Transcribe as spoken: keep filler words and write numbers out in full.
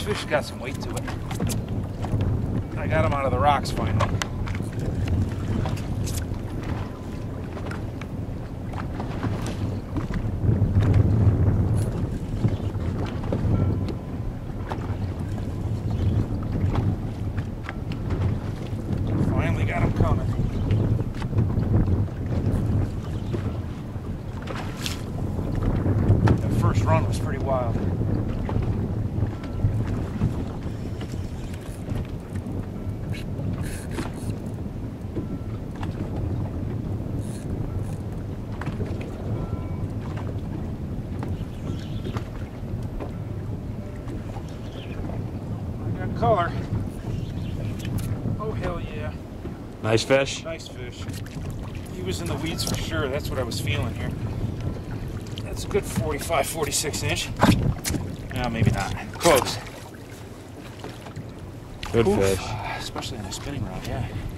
fish got some weight to it. I got him out of the rocks finally. Finally got him coming. That first run was pretty wild. Color. Oh, hell yeah. Nice fish? Nice fish. He was in the weeds for sure. That's what I was feeling here. That's a good forty-five, forty-six inch. No, maybe not. Close. Good Oof. fish. Especially on a spinning rod, yeah.